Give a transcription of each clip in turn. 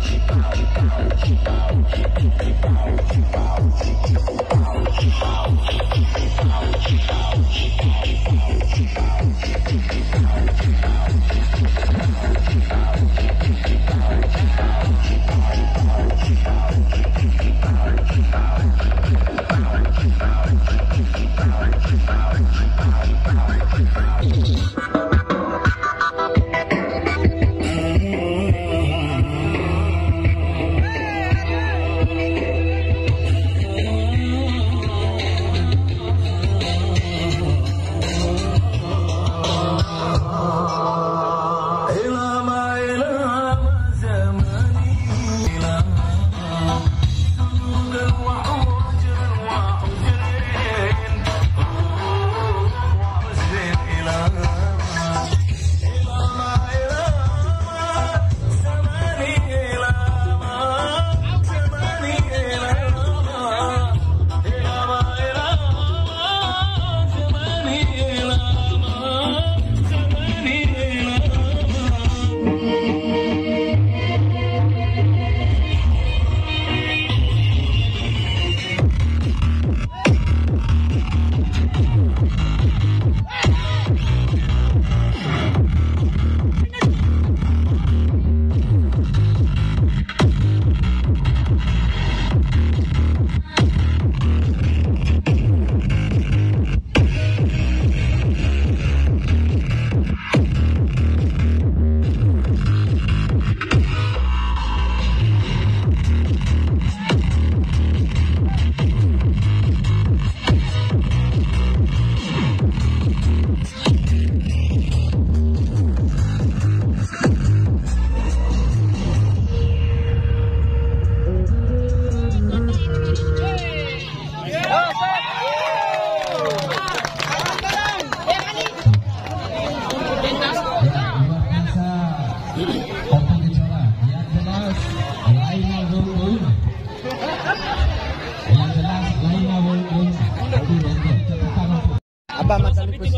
Abah mata lupus.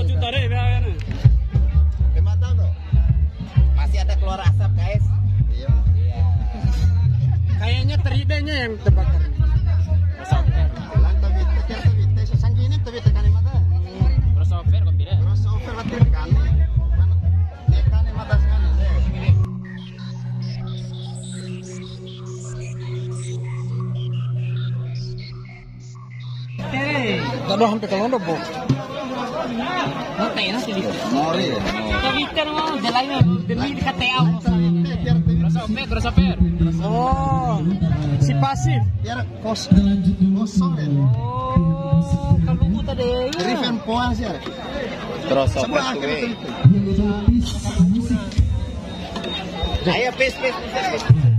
Masih ada keluar asap, guys. Iya. Kayaknya teridenya yang terbakar. Crossover. Sesangkinin tapi tekan mata. Crossover kok tidak? Crossover berarti tekan. Tekan mata sekali. Kalau hampir kalau udah bok. Nanti nanti di. Mori. Tapi kan mau jalannya demi KTA. Crossover. Oh, si pasif. Biar kosong ya. Oh, kalau buta deh. Dari fan poas ya. Crossover tuh. Ayo, pes.